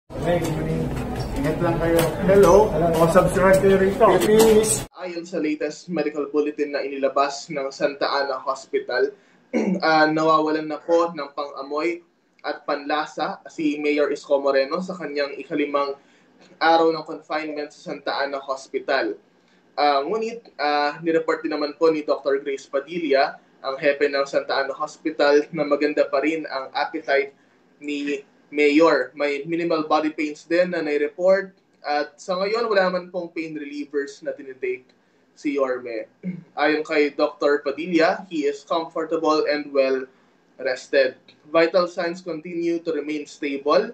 Good morning. Ingat lang kayo. Hello. O subscribe kayo rito. Please. Ayon sa latest medical bulletin na inilabas ng Santa Ana Hospital, nawawalan na po ng pang-amoy at panlasa si Mayor Isko Moreno sa kanyang ikalimang araw ng confinement sa Santa Ana Hospital. Ngunit, nireport din naman po ni Dr. Grace Padilla, ang hepe ng Santa Ana Hospital, na maganda pa rin ang appetite ni Mayor. May minimal body pains din na nai-report. At sa ngayon, wala naman pong pain relievers na tinitake si Yorme. Ayon kay Dr. Padilla, he is comfortable and well rested. Vital signs continue to remain stable.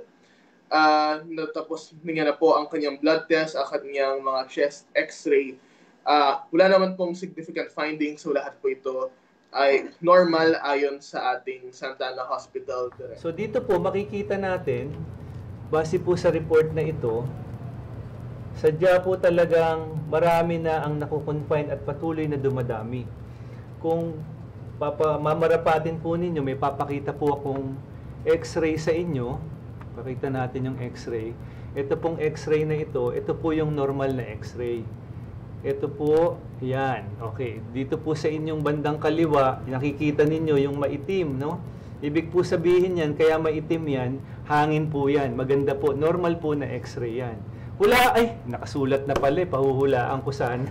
Natapos niya na po ang kanyang blood test, ang kanyang mga chest x-ray. Wala naman pong significant findings, so lahat po ito ay normal ayon sa ating Santa Ana Hospital. So dito po makikita natin, base po sa report na ito, sadya po talagang marami na ang nakukonfine at patuloy na dumadami. Kung mamarapatin po ninyo, may papakita po akong x-ray sa inyo. Pakita natin yung x-ray. Ito pong x-ray na ito po yung normal na x-ray. Ito po, yan. Okay. Dito po sa inyong bandang kaliwa, nakikita ninyo yung maitim, no? Ibig po sabihin yan, kaya maitim yan, hangin po yan. Maganda po, normal po na x-ray yan. Hula, ay, nakasulat na pala, pahuhulaan ko sana.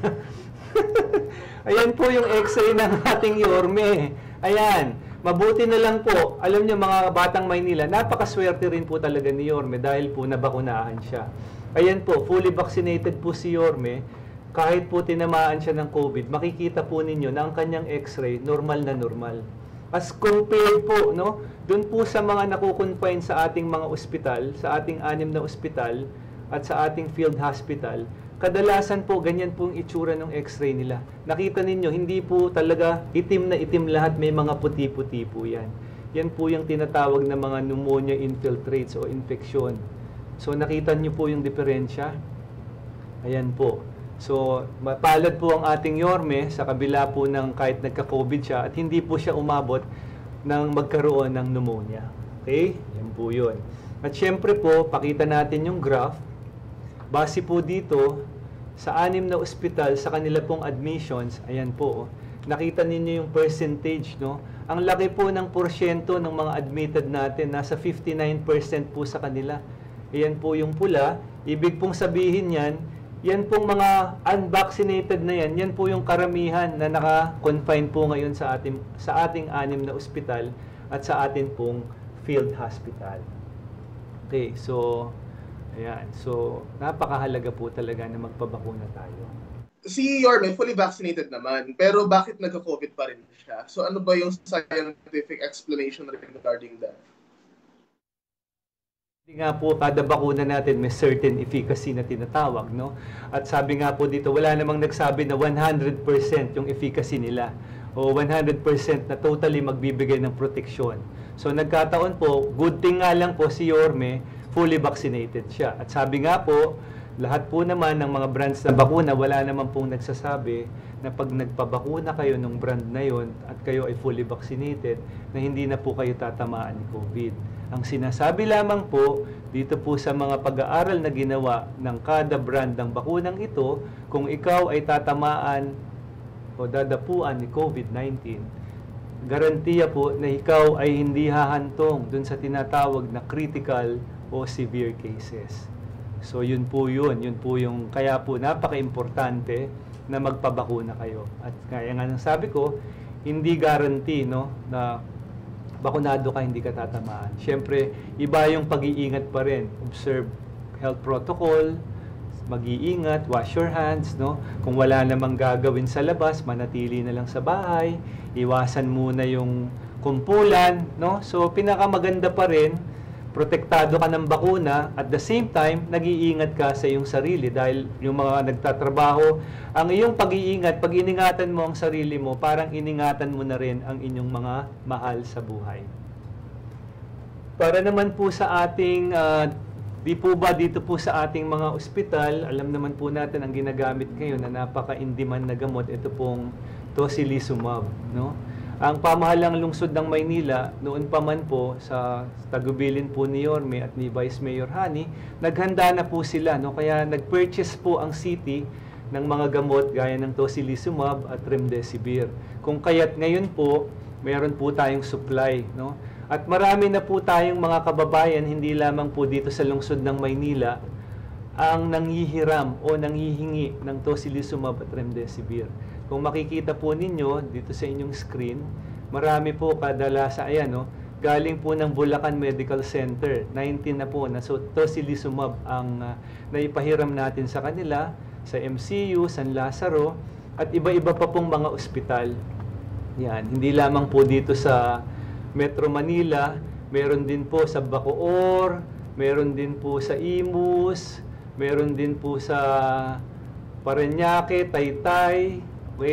Ayan po yung x-ray ng ating Yorme. Ayan. Mabuti na lang po, alam niyo mga batang Maynila, napakaswerte rin po talaga ni Yorme dahil po nabakunahan siya. Ayan po, fully vaccinated po si Yorme. Kahit po tinamaan siya ng COVID, makikita po ninyo na ang kanyang x-ray, normal na normal. As compared po, no, dun po sa mga nakukonfine sa ating mga ospital, sa ating 6 na ospital, at sa ating field hospital, kadalasan po, ganyan po ang itsura ng x-ray nila. Nakita ninyo, hindi po talaga itim na itim lahat, may mga puti-puti po yan. Yan po yung tinatawag na mga pneumonia infiltrates o infeksyon. So nakita nyo po yung diferensya. Ayan po. So, mapalad po ang ating Yorme sa kabila po ng kahit nagka-COVID siya at hindi po siya umabot ng magkaroon ng pneumonia. Okay? Yan po yun. At syempre po, pakita natin yung graph. Base po dito, sa 6 na ospital, sa kanila pong admissions, ayan po, nakita ninyo yung percentage, no? Ang laki po ng porsyento ng mga admitted natin, nasa 59% po sa kanila. Ayan po yung pula. Ibig pong sabihin yan pong mga unvaccinated na yan po yung karamihan na naka-confine po ngayon sa ating 6 na ospital at sa atin pong field hospital. Okay, so ayan. So napakahalaga po talaga na magpabakuna tayo. Si Yorme, fully vaccinated naman, pero bakit nagka-COVID pa rin siya? So ano ba yung scientific explanation regarding that? Hindi nga po, kada bakuna natin may certain efficacy na tinatawag, no? At sabi nga po dito, wala namang nagsabi na 100% yung efficacy nila o 100% na totally magbibigay ng proteksyon. So nagkataon po, good thing nga lang po si Yorme, fully vaccinated siya. At sabi nga po, lahat po naman ng mga brands na bakuna, wala naman pong nagsasabi na pag nagpabakuna kayo ng brand na yon at kayo ay fully vaccinated, na hindi na po kayo tatamaan ni COVID. Ang sinasabi lamang po, dito po sa mga pag-aaral na ginawa ng kada brand ng bakunang ito, kung ikaw ay tatamaan o dadapuan ni COVID-19, garantiya po na ikaw ay hindi hahantong dun sa tinatawag na critical o severe cases. So yun po yung kaya po napaka-importante na magpabakuna kayo. At kaya nga nang sabi ko, hindi guarantee, no, na bakunado ka, hindi ka tatamaan. Siyempre, iba yung pag-iingat pa rin. Observe health protocol, mag-iingat, wash your hands, no? Kung wala namang gagawin sa labas, manatili na lang sa bahay, iwasan muna yung kumpulan, no? So, pinakamaganda pa rin, protektado ka ng bakuna, at the same time, nag-iingat ka sa iyong sarili dahil yung mga nagtatrabaho, ang iyong pag-iingat, pag iningatan mo ang sarili mo, parang iningatan mo na rin ang inyong mga mahal sa buhay. Para naman po sa ating, di po ba dito po sa ating mga ospital, alam naman po natin ang ginagamit ngayon na napaka-in-demand na gamot, ito pong tocilizumab, no? Ang pamahalang lungsod ng Maynila, noon pa man po sa tagubilin po ni Yorme at ni Vice Mayor Hani, naghanda na po sila. No? Kaya nag-purchase po ang city ng mga gamot gaya ng tocilizumab at remdesivir. Kung kaya't ngayon po, meron po tayong supply. No? At marami na po tayong mga kababayan, hindi lamang po dito sa lungsod ng Maynila, ang nanghihiram o nanghihingi ng tocilizumab at remdesivir. Kung makikita po ninyo dito sa inyong screen, marami po kadalasan, ayan, no, galing po ng Bulacan Medical Center. 19 na po na tocilizumab ang naipahiram natin sa kanila, sa MCU, San Lazaro, at iba-iba pa pong mga ospital. Yan, hindi lamang po dito sa Metro Manila, meron din po sa Bacoor, meron din po sa Imus, meron din po sa Parañaque, Taytay,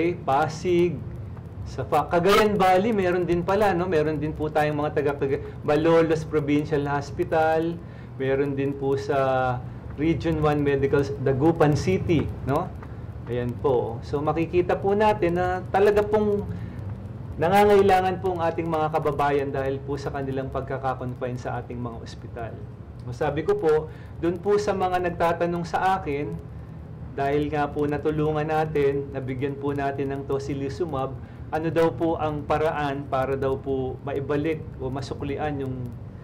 Pasig, sa Cagayan Valley, meron din pala, no? Meron din po tayong mga taga Malolos Provincial Hospital, meron din po sa Region 1 Medical, Dagupan City, no? Ayan po. So makikita po natin na talaga pong nangangailangan po ang ating mga kababayan dahil po sa kanilang pagkakakonfine sa ating mga ospital. Sabi ko po, doon po sa mga nagtatanong sa akin, dahil nga po natulungan natin, nabigyan po natin ng tocilizumab, ano daw po ang paraan para daw po maibalik o masuklian yung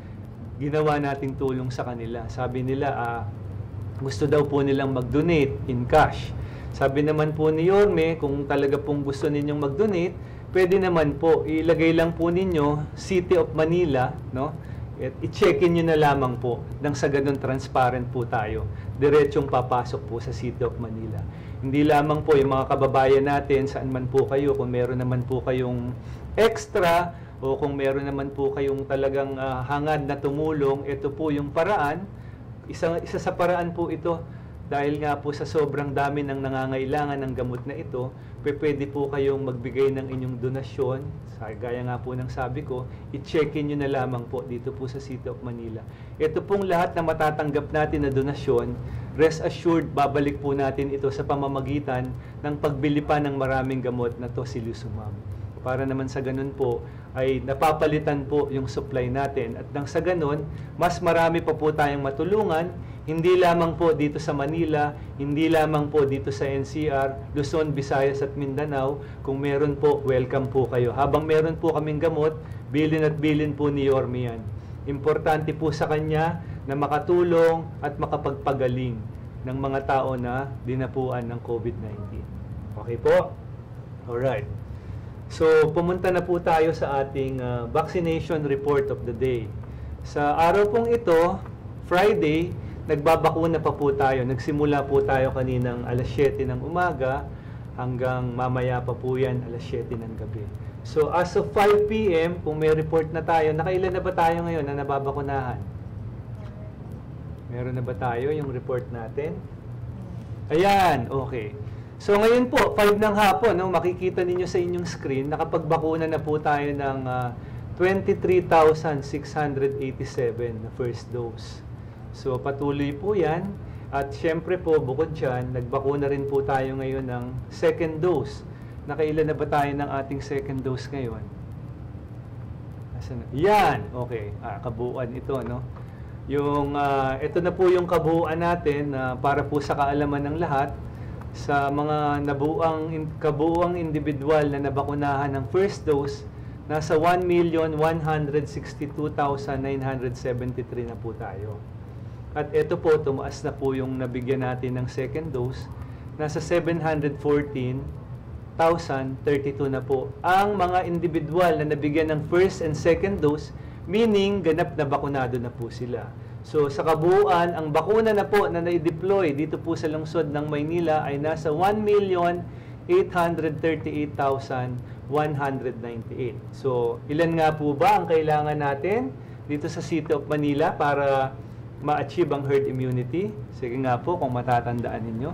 ginawa nating tulong sa kanila. Sabi nila, gusto daw po nilang mag-donate in cash. Sabi naman po ni Yorme, kung talaga pong gusto ninyong mag-donate, pwede naman po, ilagay lang po ninyo City of Manila, no? At i-check-in nyo na lamang po nang sa ganun transparent po tayo. Diretsong papasok po sa City of Manila. Hindi lamang po yung mga kababayan natin, saan man po kayo, kung meron naman po kayong extra o kung meron naman po kayong talagang hangad na tumulong, ito po yung paraan. Isa sa paraan po ito, dahil nga po sa sobrang dami ng nangangailangan ng gamot na ito, pwede po kayong magbigay ng inyong donasyon. Gaya nga po ng sabi ko, i-check-in nyo na lamang po dito po sa City of Manila. Ito pong lahat na matatanggap natin na donasyon, rest assured, babalik po natin ito sa pamamagitan ng pagbili pa ng maraming gamot na tocilizumab. Para naman sa ganun po, ay napapalitan po yung supply natin. At nang sa ganun, mas marami pa po tayong matulungan, hindi lamang po dito sa Manila, hindi lamang po dito sa NCR, Luzon, Visayas at Mindanao. Kung meron po, welcome po kayo. Habang meron po kaming gamot, bilin at bilin po ni Yorme yan. Importante po sa kanya na makatulong at makapagpagaling ng mga tao na dinapuan ng COVID-19. Okay po? Alright. So, pumunta na po tayo sa ating vaccination report of the day. Sa araw pong ito, Friday, nagbabakuna pa po tayo. Nagsimula po tayo kaninang alas 7 ng umaga hanggang mamaya pa po yan alas 7 ng gabi. So, as of 5 p.m., kung may report na tayo, nakailan na ba tayo ngayon na nababakunahan? Meron na ba tayo yung report natin? Ayan, okay. So ngayon po, 5 ng hapon, no, makikita ninyo sa inyong screen, nakapagbakuna na po tayo ng 23,687 na first dose. So patuloy po yan. At syempre po, bukod dyan, nagbakuna rin po tayo ngayon ng second dose. Nakailan na ba tayo ng ating second dose ngayon? Yan, okay. Kabuuan ito, no? Yung, ito na po yung kabuuan natin para po sa kaalaman ng lahat. Sa mga kabuuang individual na nabakunahan ng first dose, nasa 1,162,973 na po tayo. At ito po, tumaas na po yung nabigyan natin ng second dose, nasa 714,032 na po ang mga individual na nabigyan ng first and second dose, meaning ganap na bakunado na po sila. So sa kabuuan, ang bakuna na po na na-deploy dito po sa lungsod ng Maynila ay nasa 1,838,198. So ilan nga po ba ang kailangan natin dito sa City of Manila para ma-achieve ang herd immunity? Sige nga po kung matatandaan ninyo.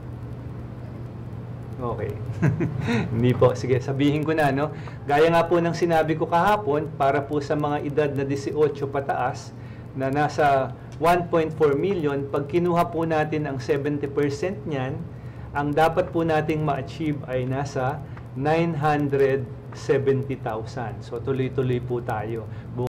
Okay. Hindi po. Sige, sabihin ko na, no? Gaya nga po ng sinabi ko kahapon, para po sa mga edad na 18 pataas, na nasa 1.4 million, pag kinuha po natin ang 70% niyan, ang dapat po nating ma-achieve ay nasa 970,000. So tuloy-tuloy po tayo.